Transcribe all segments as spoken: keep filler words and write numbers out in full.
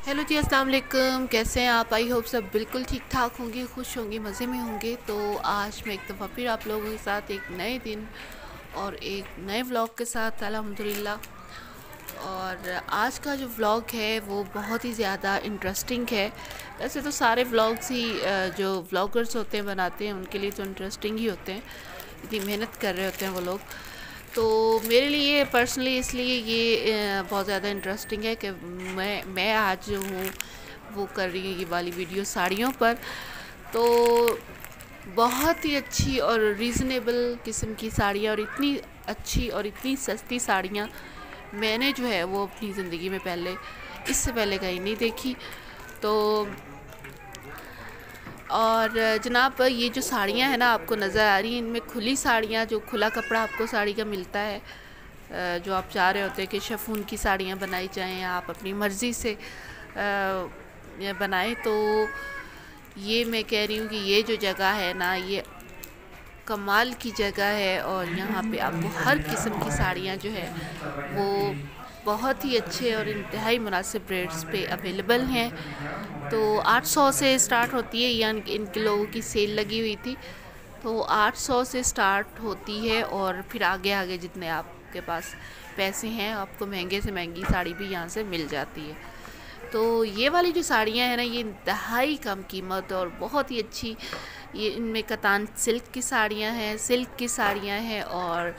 Hello जी, अस्सलाम वालेकुम। कैसे हैं आप? आई होप सब बिल्कुल ठीक ठाक होंगे, खुश होंगे, मज़े में होंगे। तो आज मैं एक दफ़ा फिर आप लोगों के साथ एक नए दिन और एक नए व्लॉग के साथ अल्हम्दुलिल्लाह। और आज का जो व्लॉग है वो बहुत ही ज़्यादा इंटरेस्टिंग है। वैसे तो सारे व्लॉग्स ही जो व्लॉगर्स होते हैं बनाते हैं उनके लिए तो इंटरेस्टिंग ही होते हैं, इतनी मेहनत कर रहे होते हैं वो लोग। तो मेरे लिए पर्सनली इसलिए ये बहुत ज़्यादा इंटरेस्टिंग है कि मैं मैं आज जो हूँ वो कर रही हूँ ये वाली वीडियो साड़ियों पर। तो बहुत ही अच्छी और रीज़नेबल किस्म की साड़ियाँ और इतनी अच्छी और इतनी सस्ती साड़ियाँ मैंने जो है वो अपनी ज़िंदगी में पहले इससे पहले कहीं नहीं देखी। तो और जनाब ये जो साड़ियाँ हैं ना आपको नज़र आ रही हैं, इनमें खुली साड़ियाँ, जो खुला कपड़ा आपको साड़ी का मिलता है, जो आप चाह रहे होते हैं कि शिफॉन की साड़ियाँ बनाई जाएँ, आप अपनी मर्ज़ी से बनाएं। तो ये मैं कह रही हूँ कि ये जो जगह है ना ये कमाल की जगह है और यहाँ पे आपको हर किस्म की साड़ियाँ जो है वो बहुत ही अच्छे और इंतहाई मुनासिब रेट्स पे अवेलेबल हैं। तो आठ सौ से स्टार्ट होती है, यानी इनके लोगों की सेल लगी हुई थी तो आठ सौ से स्टार्ट होती है और फिर आगे आगे जितने आपके पास पैसे हैं आपको महंगे से महंगी साड़ी भी यहाँ से मिल जाती है। तो ये वाली जो साड़ियाँ हैं ना ये इंतहाई कम कीमत और बहुत ही अच्छी, ये इनमें कतान सिल्क की साड़ियाँ हैं, सिल्क की साड़ियाँ हैं और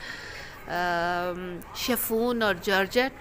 शिफॉन और जॉर्जेट,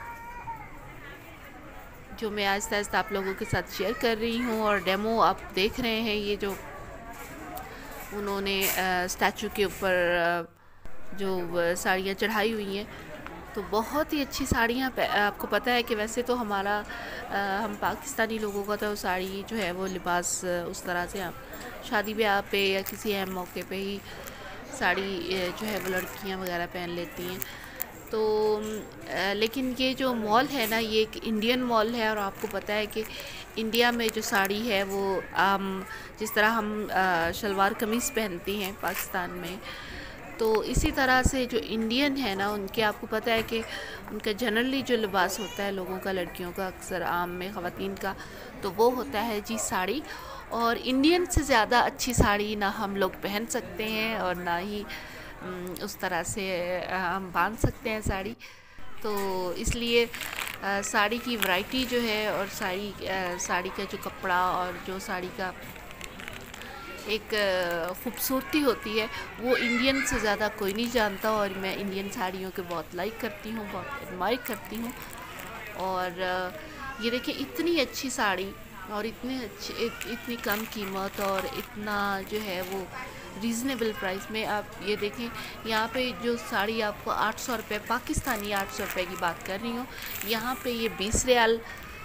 जो मैं आहिस्ता आहिस्ता आप लोगों के साथ शेयर कर रही हूँ। और डेमो आप देख रहे हैं, ये जो उन्होंने स्टैचू के ऊपर जो साड़ियाँ चढ़ाई हुई हैं तो बहुत ही अच्छी साड़ियाँ। आपको पता है कि वैसे तो हमारा आ, हम पाकिस्तानी लोगों का तो साड़ी जो है वो लिबास उस तरह से हम शादी ब्याह पे या किसी अहम मौके पे ही साड़ी जो है वो लड़कियाँ वगैरह पहन लेती हैं। तो आ, लेकिन ये जो मॉल है ना ये एक इंडियन मॉल है और आपको पता है कि इंडिया में जो साड़ी है वो आम जिस तरह हम आ, शलवार कमीज़ पहनती हैं पाकिस्तान में, तो इसी तरह से जो इंडियन है ना उनके आपको पता है कि उनका जनरली जो लिबास होता है लोगों का, लड़कियों का, अक्सर आम में ख़वातीन का, तो वो होता है जी साड़ी। और इंडियन से ज़्यादा अच्छी साड़ी ना हम लोग पहन सकते हैं और ना ही उस तरह से हम बांध सकते हैं साड़ी। तो इसलिए साड़ी की वैरायटी जो है और साड़ी साड़ी का जो कपड़ा और जो साड़ी का एक ख़ूबसूरती होती है वो इंडियन से ज़्यादा कोई नहीं जानता। और मैं इंडियन साड़ियों के बहुत लाइक करती हूँ, बहुत एडमायर करती हूँ। और ये देखिए इतनी अच्छी साड़ी और इतनी अच्छी इत, इतनी कम कीमत और इतना जो है वो रीज़नेबल प्राइस में। आप ये देखें यहाँ पे जो साड़ी आपको आठ सौ रुपये, पाकिस्तानी आठ सौ रुपये की बात कर रही हूँ, यहाँ पे ये बीस रियाल,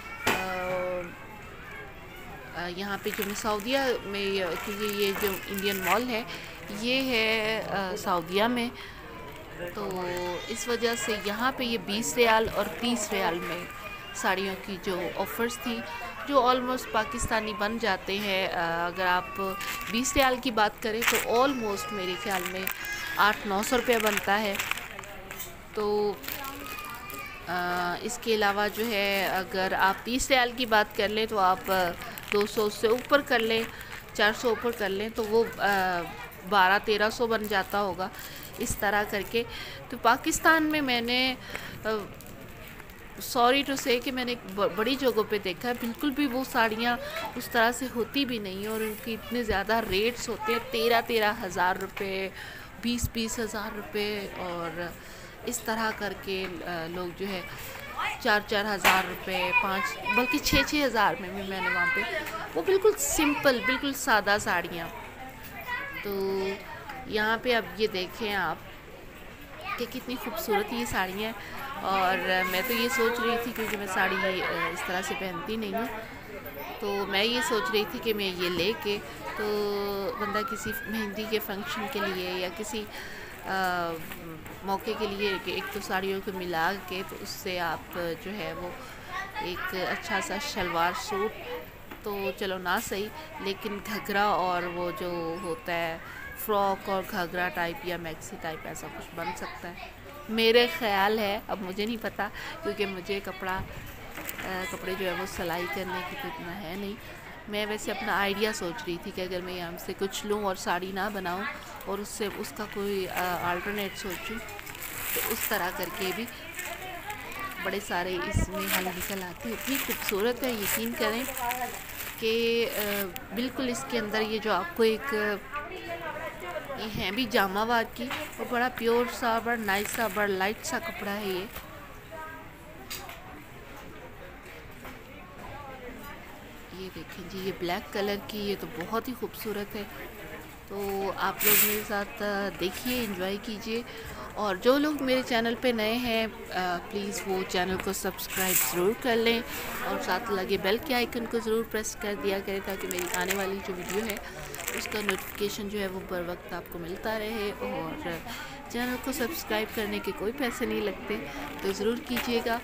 यहाँ पे जो मैं सऊदीया में, क्योंकि ये जो इंडियन मॉल है ये है सऊदीया में, तो इस वजह से यहाँ पे ये बीस रियाल और तीस रियाल में साड़ियों की जो ऑफ़र्स थी जो ऑलमोस्ट पाकिस्तानी बन जाते हैं। अगर आप बीस रियाल की बात करें तो ऑलमोस्ट मेरे ख्याल में आठ नौ सौ रुपये बनता है। तो आ, इसके अलावा जो है अगर आप तीस रियाल की बात कर लें तो आप दो सौ से ऊपर कर लें, चार सौ ऊपर कर लें तो वो बारह तेरह सौ बन जाता होगा इस तरह करके। तो पाकिस्तान में मैंने सॉरी टू से कि मैंने बड़ी जगहों पे देखा है बिल्कुल भी वो साड़ियाँ उस तरह से होती भी नहीं और उनकी इतने ज़्यादा रेट्स होते हैं, तेरह तेरह हज़ार रुपये, बीस बीस हज़ार रुपये, और इस तरह करके लोग जो है चार चार हज़ार रुपये, पाँच बल्कि छः छः हज़ार में भी मैंने वहाँ पे वो बिल्कुल सिंपल बिल्कुल सादा साड़ियाँ। तो यहाँ पे अब ये देखें आप कि कितनी खूबसूरत ये साड़ियाँ हैं। और मैं तो ये सोच रही थी, क्योंकि मैं साड़ी इस तरह से पहनती नहीं हूँ, तो मैं ये सोच रही थी कि मैं ये लेके तो बंदा किसी मेहंदी के फंक्शन के लिए या किसी आ, मौके के लिए एक तो साड़ियों को मिला के तो उससे आप जो है वो एक अच्छा सा शलवार सूट, तो चलो ना सही, लेकिन घघरा और वो जो होता है फ्रॉक और घघरा टाइप या मैक्सी टाइप ऐसा कुछ बन सकता है मेरे ख्याल है। अब मुझे नहीं पता क्योंकि मुझे कपड़ा कपड़े जो है वो सिलाई करने की तो इतना है नहीं। मैं वैसे अपना आइडिया सोच रही थी कि अगर मैं यहाँ से कुछ लूँ और साड़ी ना बनाऊँ और उससे उसका कोई अल्टरनेट सोचूँ, तो उस तरह करके भी बड़े सारे इसमें हल निकल आते हैं। इतनी खूबसूरत है, यकीन करें कि बिल्कुल इसके अंदर ये जो आपको एक ये है भी जामावार की और बड़ा प्योर सा, बड़ा नाइस सा, बड़ा लाइट सा कपड़ा है ये। ये देखें जी, ये ब्लैक कलर की, ये तो बहुत ही खूबसूरत है। तो आप लोग मेरे साथ देखिए, एंजॉय कीजिए। और जो लोग मेरे चैनल पे नए हैं प्लीज़ वो चैनल को सब्सक्राइब ज़रूर कर लें और साथ लगे बेल के आइकन को ज़रूर प्रेस कर दिया करें ताकि मेरी आने वाली जो वीडियो है उसका नोटिफिकेशन जो है वो बर वक्त आपको मिलता रहे। और चैनल को सब्सक्राइब करने के कोई पैसे नहीं लगते, तो ज़रूर कीजिएगा।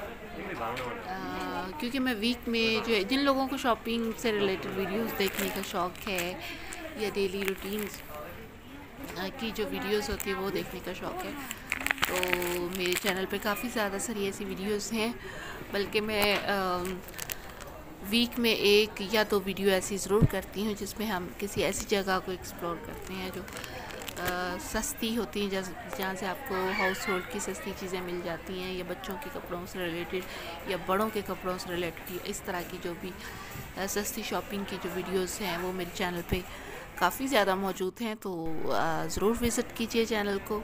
क्योंकि मैं वीक में जो है, जिन लोगों को शॉपिंग से रिलेटेड वीडियोस देखने का शौक़ है या डेली रूटीन्स की जो वीडियोस होती है वो देखने का शौक़ है, तो मेरे चैनल पे काफ़ी ज़्यादा सारी ऐसी वीडियोस हैं। बल्कि मैं आ, वीक में एक या दो वीडियो ऐसी ज़रूर करती हूँ जिसमें हम किसी ऐसी जगह को एक्सप्लोर करते हैं जो आ, सस्ती होती हैं, जहाँ से आपको हाउस होल्ड की सस्ती चीज़ें मिल जाती हैं, या बच्चों के कपड़ों से रिलेटेड या बड़ों के कपड़ों से रिलेटेड, इस तरह की जो भी आ, सस्ती शॉपिंग की जो वीडियोस हैं वो मेरे चैनल पे काफ़ी ज़्यादा मौजूद हैं। तो ज़रूर विज़िट कीजिए चैनल को।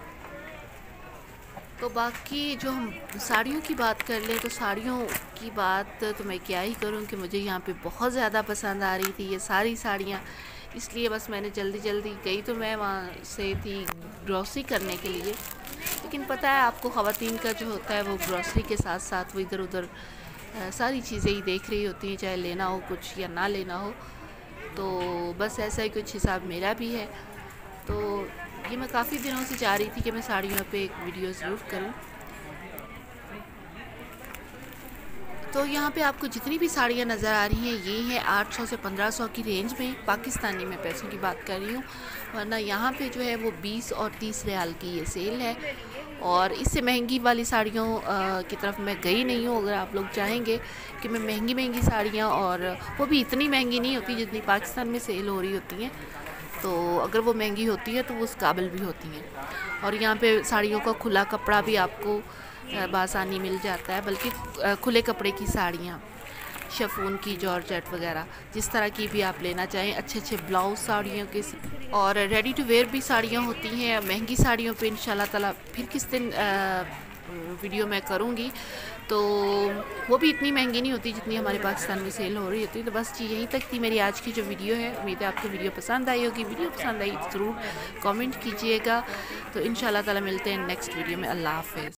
तो बाकी जो हम साड़ियों की बात कर लें, तो साड़ियों की बात तो मैं क्या ही करूं कि मुझे यहाँ पे बहुत ज़्यादा पसंद आ रही थी ये सारी साड़ियाँ, इसलिए बस मैंने जल्दी जल्दी गई। तो मैं वहाँ से थी ग्रॉसरी करने के लिए, लेकिन पता है आपको ख़वातीन का जो होता है वो ग्रॉसरी के साथ साथ वो इधर उधर सारी चीज़ें ही देख रही होती हैं, चाहे लेना हो कुछ या ना लेना हो। तो बस ऐसा ही कुछ हिसाब मेरा भी है। तो ये मैं काफ़ी दिनों से चाह रही थी कि मैं साड़ियों पे एक वीडियो ज़रूर करूं। तो यहाँ पे आपको जितनी भी साड़ियाँ नज़र आ रही हैं ये है आठ सौ से पंद्रह सौ की रेंज में, पाकिस्तानी में पैसों की बात कर रही हूँ, वरना यहाँ पे जो है वो बीस और तीस रियाल की ये सेल है। और इससे महंगी वाली साड़ियों की तरफ मैं गई नहीं हूँ। अगर आप लोग चाहेंगे कि मैं महंगी महंगी साड़ियाँ, और वो भी इतनी महंगी नहीं होती जितनी पाकिस्तान में सेल हो रही होती हैं, तो अगर वो महंगी होती है तो वो उस काबिल भी होती हैं। और यहाँ पे साड़ियों का खुला कपड़ा भी आपको बासानी मिल जाता है, बल्कि खुले कपड़े की साड़ियाँ, शिफॉन की, जॉर्जेट वगैरह, जिस तरह की भी आप लेना चाहें, अच्छे अच्छे ब्लाउज साड़ियों के, और रेडी टू वेयर भी साड़ियाँ होती हैं। महंगी साड़ियों पे इंशाल्लाह ताला फिर किस दिन वीडियो मैं करूँगी, तो वो भी इतनी महंगी नहीं होती जितनी हमारे पाकिस्तान में सेल हो रही होती है। तो बस जी यहीं तक थी मेरी आज की जो वीडियो है। उम्मीद है आपको वीडियो पसंद आई होगी। वीडियो पसंद आई तो ज़रूर कमेंट कीजिएगा। तो इंशाल्लाह ताला मिलते हैं नेक्स्ट वीडियो में। अल्लाह हाफ़िज़।